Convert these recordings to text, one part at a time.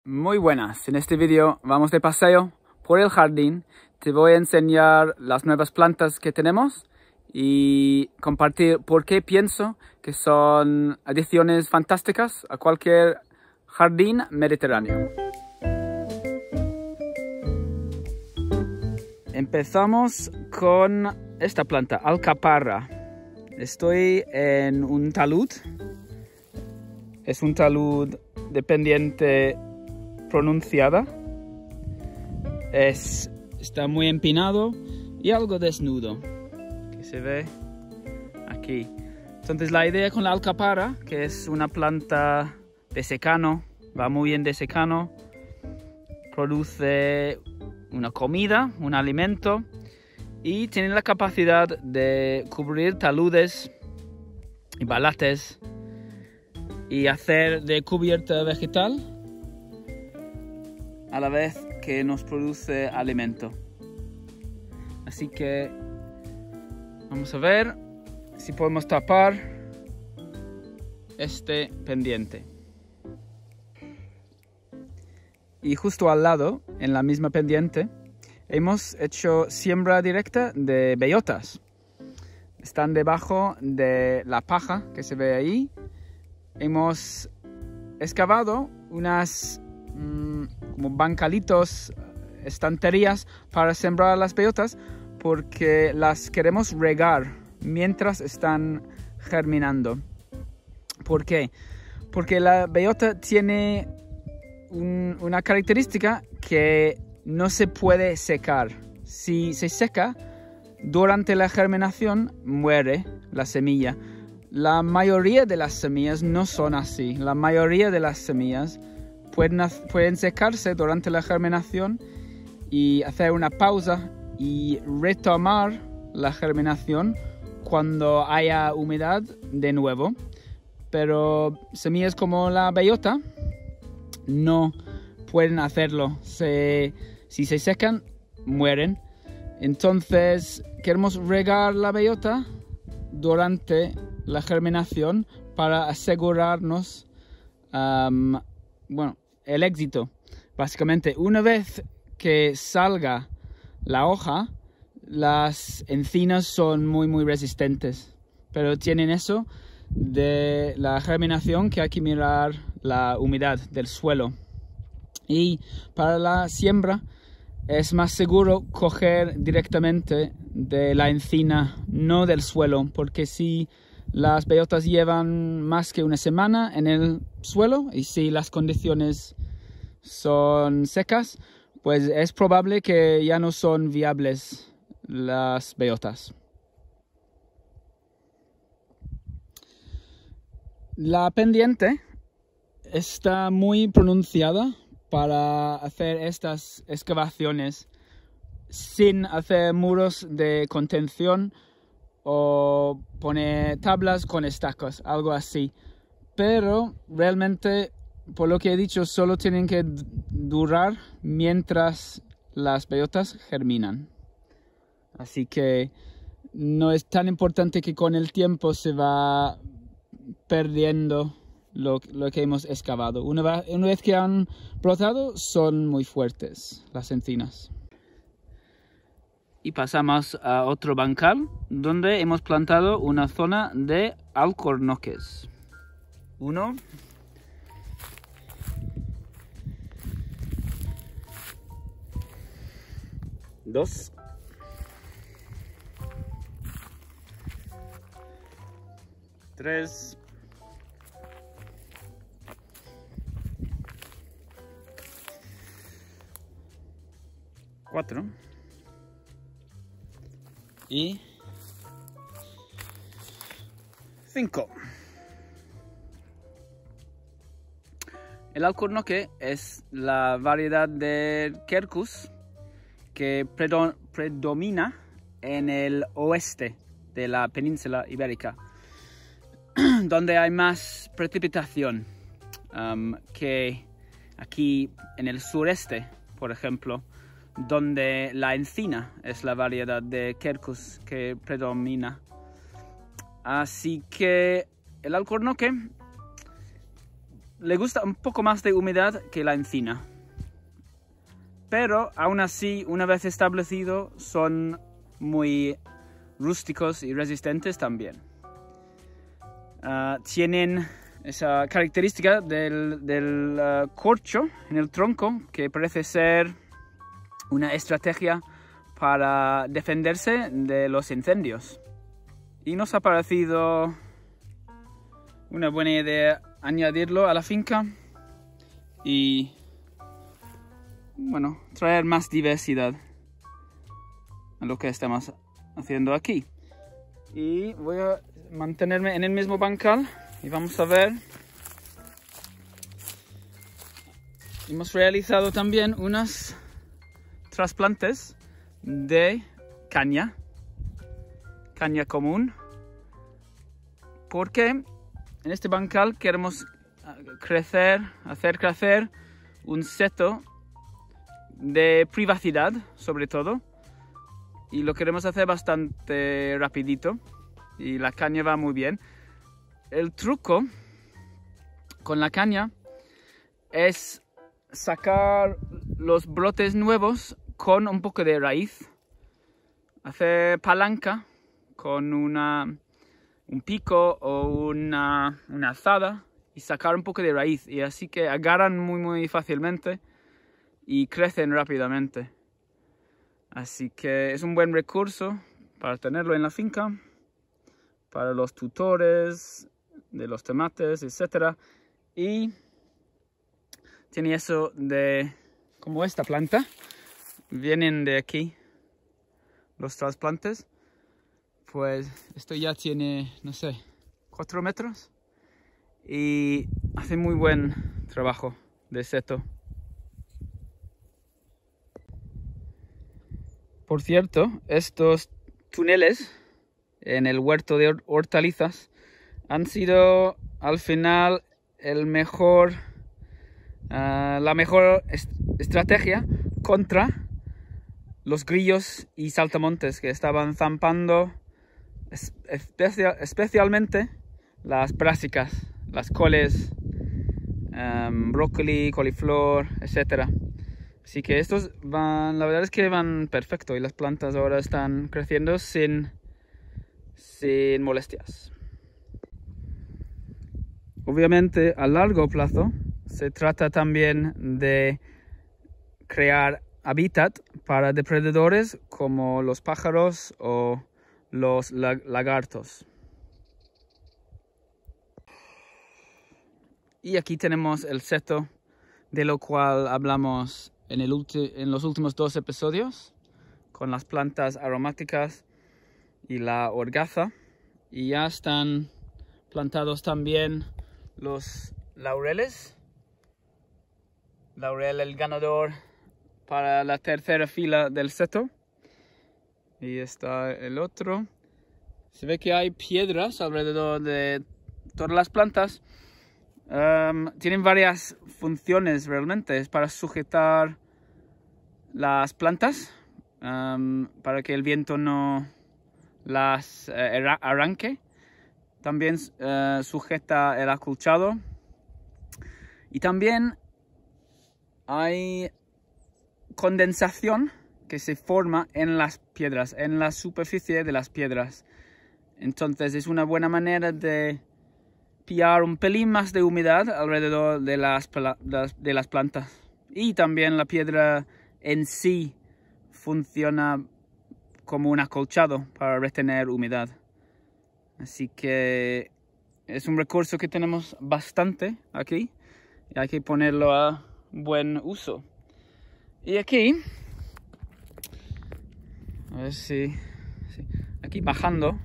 Muy buenas, en este vídeo vamos de paseo por el jardín. Te voy a enseñar las nuevas plantas que tenemos y compartir por qué pienso que son adiciones fantásticas a cualquier jardín mediterráneo. Empezamos con esta planta, alcaparra. Estoy en un talud. Es un talud de pendiente pronunciada. Está muy empinado y algo desnudo, que se ve aquí. Entonces la idea con la alcaparra, que es una planta de secano, va muy bien de secano, produce una comida, un alimento, y tiene la capacidad de cubrir taludes y balates y hacer de cubierta vegetal a la vez que nos produce alimento. Así que vamos a ver si podemos tapar este pendiente. Y justo al lado, en la misma pendiente, hemos hecho siembra directa de bellotas. Están debajo de la paja que se ve ahí. Hemos excavado unas como bancalitos, estanterías para sembrar las bellotas, porque las queremos regar mientras están germinando. ¿Por qué? Porque la bellota tiene una característica que no se puede secar. Si se seca durante la germinación, muere la semilla. La mayoría de las semillas no son así. La mayoría de las semillas pueden secarse durante la germinación y hacer una pausa y retomar la germinación cuando haya humedad de nuevo. Pero semillas como la bellota no pueden hacerlo. Si se secan, mueren. Entonces queremos regar la bellota durante la germinación para asegurarnos el éxito. Básicamente, una vez que salga la hoja, las encinas son muy resistentes, pero tienen eso de la germinación, que hay que mirar la humedad del suelo. Y para la siembra es más seguro coger directamente de la encina, no del suelo, porque si las bellotas llevan más que una semana en el suelo y si las condiciones son secas, pues es probable que ya no son viables las bellotas. La pendiente está muy pronunciada para hacer estas excavaciones sin hacer muros de contención o poner tablas con estacas, algo así. Pero realmente, por lo que he dicho, solo tienen que durar mientras las bellotas germinan. Así que no es tan importante que con el tiempo se va perdiendo lo que hemos excavado. Una vez que han brotado, son muy fuertes las encinas. Y pasamos a otro bancal donde hemos plantado una zona de alcornoques. 1, 2, 3, 4 y 5. El alcornoque es la variedad de quercus que predomina en el oeste de la península ibérica, donde hay más precipitación que aquí en el sureste, por ejemplo, donde la encina es la variedad de quercus que predomina. Así que el alcornoque le gusta un poco más de humedad que la encina. Pero aún así, una vez establecido, son muy rústicos y resistentes también. Tienen esa característica del corcho en el tronco, que parece ser una estrategia para defenderse de los incendios. Y nos ha parecido una buena idea añadirlo a la finca y, bueno, traer más diversidad a lo que estamos haciendo aquí. Y voy a mantenerme en el mismo bancal y vamos a ver. Hemos realizado también unos trasplantes de caña común, porque en este bancal queremos hacer crecer un seto de privacidad, sobre todo, y lo queremos hacer bastante rapidito y la caña va muy bien. El truco con la caña es sacar los brotes nuevos con un poco de raíz, hacer palanca con un pico o una azada y sacar un poco de raíz, y así que agarran muy fácilmente y crecen rápidamente. Así que es un buen recurso para tenerlo en la finca, para los tutores de los tomates, etc. Y tiene eso de, como esta planta, vienen de aquí los trasplantes. Pues esto ya tiene, no sé, 4 metros y hace muy buen trabajo de seto. Por cierto, estos túneles en el huerto de hortalizas han sido al final la mejor estrategia contra los grillos y saltamontes que estaban zampando especialmente las brásicas, las coles, brócoli, coliflor, etc. Así que estos la verdad es que van perfecto y las plantas ahora están creciendo sin molestias. Obviamente, a largo plazo se trata también de crear hábitat para depredadores como los pájaros o los lagartos. Y aquí tenemos el seto de lo cual hablamos en los últimos 2 episodios, con las plantas aromáticas y la orgaza. Y ya están plantados también los laureles. Laurel el ganador para la tercera fila del seto. Y está el otro. Se ve que hay piedras alrededor de todas las plantas. Tienen varias funciones realmente. Es para sujetar las plantas, para que el viento no las arranque. También sujeta el acolchado. Y también hay condensación que se forma en las piedras, en la superficie de las piedras. Entonces es una buena manera de pillar un pelín más de humedad alrededor de las plantas. Y también la piedra en sí funciona como un acolchado para retener humedad. Así que es un recurso que tenemos bastante aquí y hay que ponerlo a buen uso. Y aquí, a ver si aquí bajando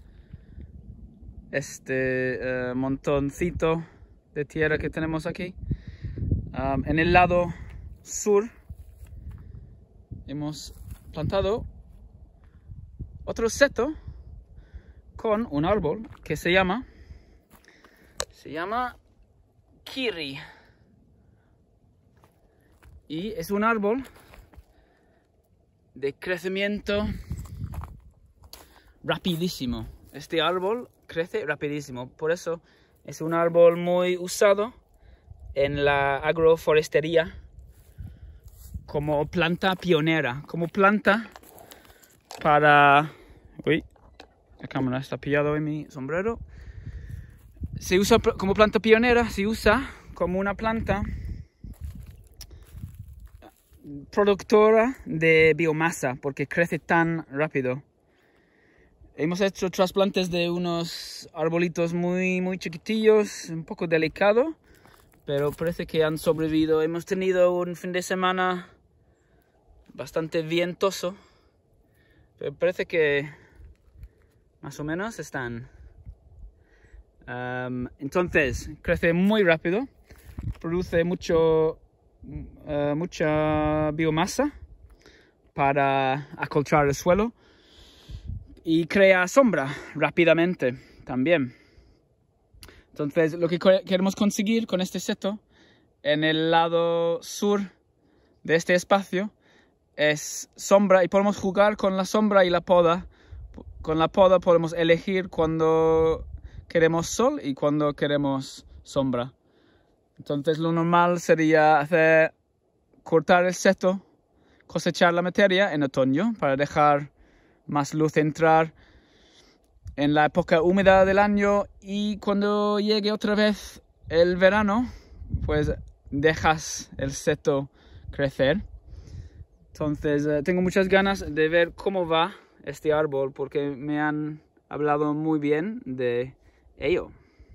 este montoncito de tierra que tenemos aquí, en el lado sur hemos plantado otro seto con un árbol que se llama Kiri. Y es un árbol de crecimiento rapidísimo. Este árbol crece rapidísimo, por eso es un árbol muy usado en la agroforestería como planta pionera, como planta para... Uy, la cámara está pillado en mi sombrero. Se usa como planta pionera, se usa como una planta productora de biomasa porque crece tan rápido. Hemos hecho trasplantes de unos arbolitos muy chiquitillos, un poco delicado, pero parece que han sobrevivido. Hemos tenido un fin de semana bastante vientoso, pero parece que más o menos están. Entonces, crece muy rápido, produce mucha biomasa para acolchar el suelo y crea sombra rápidamente también. Entonces, lo que queremos conseguir con este seto en el lado sur de este espacio es sombra, y podemos jugar con la sombra y la poda. Con la poda podemos elegir cuando queremos sol y cuando queremos sombra. Entonces lo normal sería cortar el seto, cosechar la materia en otoño para dejar más luz entrar en la época húmeda del año, y cuando llegue otra vez el verano, pues dejas el seto crecer. Entonces tengo muchas ganas de ver cómo va este árbol porque me han hablado muy bien de ello.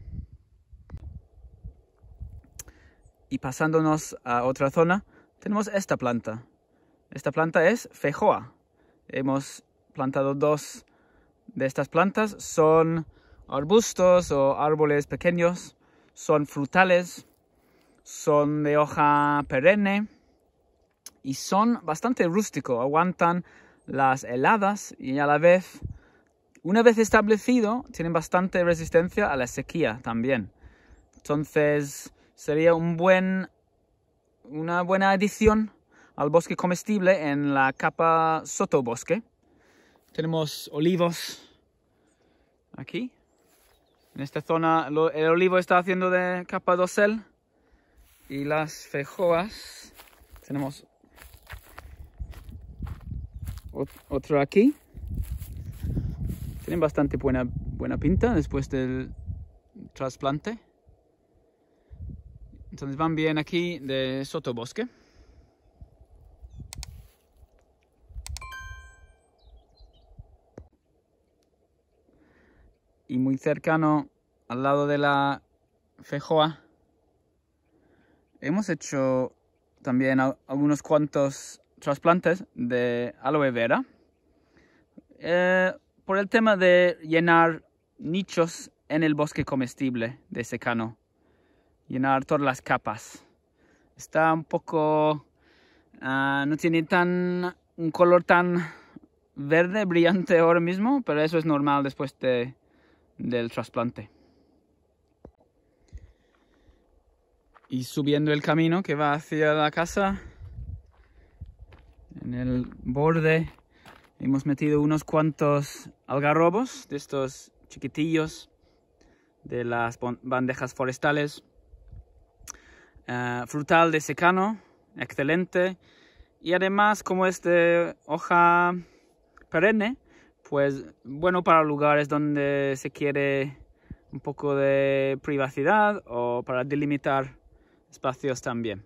Y pasándonos a otra zona, tenemos esta planta. Esta planta es feijoa. Hemos plantado 2 de estas plantas. Son arbustos o árboles pequeños. Son frutales. Son de hoja perenne. Y son bastante rústicos. Aguantan las heladas y a la vez, una vez establecido, tienen bastante resistencia a la sequía también. Entonces sería una buena adición al bosque comestible en la capa sotobosque. Tenemos olivos aquí. En esta zona el olivo está haciendo de capa dosel. Y las feijoas, tenemos otro aquí. Tienen bastante buena pinta después del trasplante. Entonces van bien aquí de sotobosque. Y muy cercano, al lado de la feijoa, hemos hecho también algunos cuantos trasplantes de aloe vera. Por el tema de llenar nichos en el bosque comestible de secano. Llenar todas las capas. Está un poco... no tiene un color tan verde, brillante ahora mismo, pero eso es normal después del trasplante. Y subiendo el camino que va hacia la casa, en el borde hemos metido unos cuantos algarrobos de estos chiquitillos de las bandejas forestales. Frutal de secano, excelente. Y además, como es de hoja perenne, pues bueno para lugares donde se quiere un poco de privacidad o para delimitar espacios también.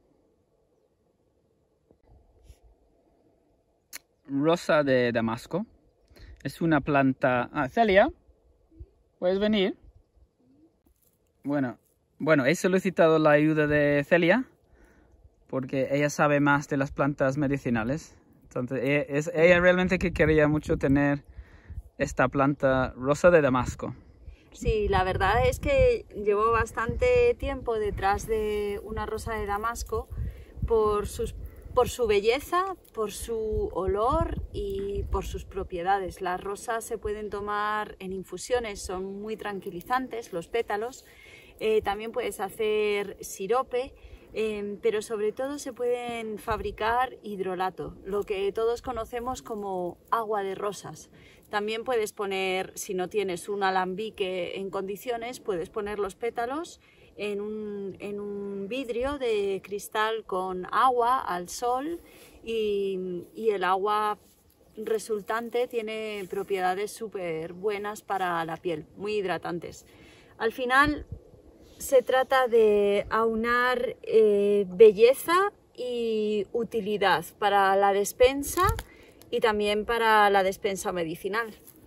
Rosa de Damasco. Es una planta... Celia, ¿puedes venir? Bueno, he solicitado la ayuda de Celia porque ella sabe más de las plantas medicinales. Entonces, ella realmente que quería mucho tener esta planta rosa de Damasco. Sí, la verdad es que llevo bastante tiempo detrás de una rosa de Damasco por su belleza, por su olor y por sus propiedades. Las rosas se pueden tomar en infusiones, son muy tranquilizantes los pétalos. También puedes hacer sirope, pero sobre todo se pueden fabricar hidrolato, lo que todos conocemos como agua de rosas. También puedes poner, si no tienes un alambique en condiciones, puedes poner los pétalos en un vidrio de cristal con agua al sol y el agua resultante tiene propiedades súper buenas para la piel, muy hidratantes. Al final se trata de aunar belleza y utilidad para la despensa y también para la despensa medicinal.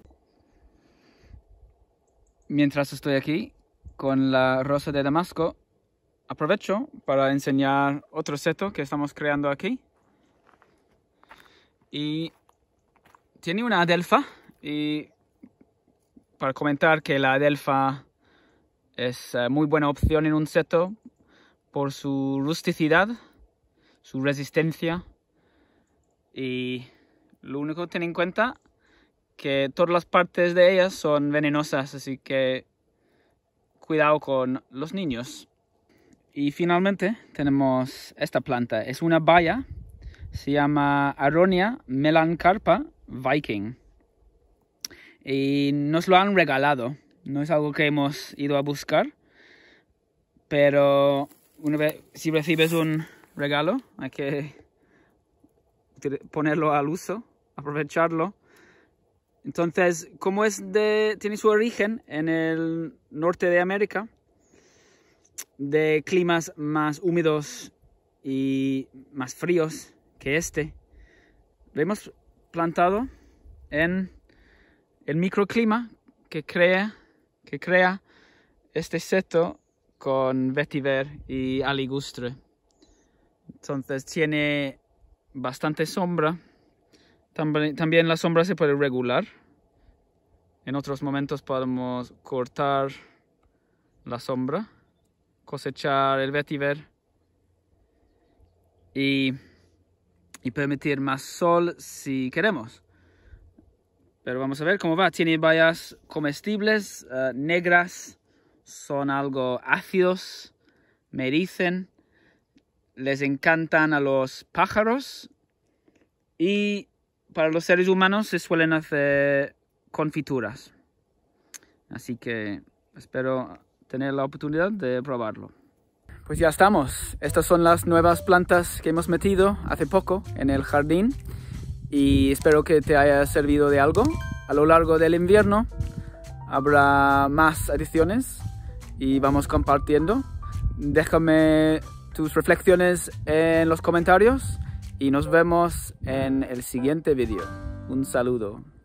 Mientras estoy aquí con la rosa de Damasco, aprovecho para enseñar otro seto que estamos creando aquí. Y tiene una adelfa, y para comentar que la adelfa es muy buena opción en un seto por su rusticidad, su resistencia, y lo único que tener en cuenta que todas las partes de ellas son venenosas, así que cuidado con los niños. Y finalmente tenemos esta planta, es una baya, se llama Aronia melancarpa Viking y nos lo han regalado. No es algo que hemos ido a buscar, pero una vez, si recibes un regalo, hay que ponerlo al uso, aprovecharlo. Entonces, como tiene su origen en el norte de América, de climas más húmedos y más fríos que lo hemos plantado en el microclima que crea este seto con vetiver y aligustre. Entonces tiene bastante sombra. También la sombra se puede regular. En otros momentos podemos cortar la sombra, cosechar el vetiver y permitir más sol si queremos. Pero vamos a ver cómo va. Tiene bayas comestibles, negras, son algo ácidos, me dicen. Les encantan a los pájaros y para los seres humanos se suelen hacer confituras. Así que espero tener la oportunidad de probarlo. Pues ya estamos. Estas son las nuevas plantas que hemos metido hace poco en el jardín. Y espero que te haya servido de algo. A lo largo del invierno habrá más ediciones y vamos compartiendo. Déjame tus reflexiones en los comentarios y nos vemos en el siguiente vídeo. Un saludo.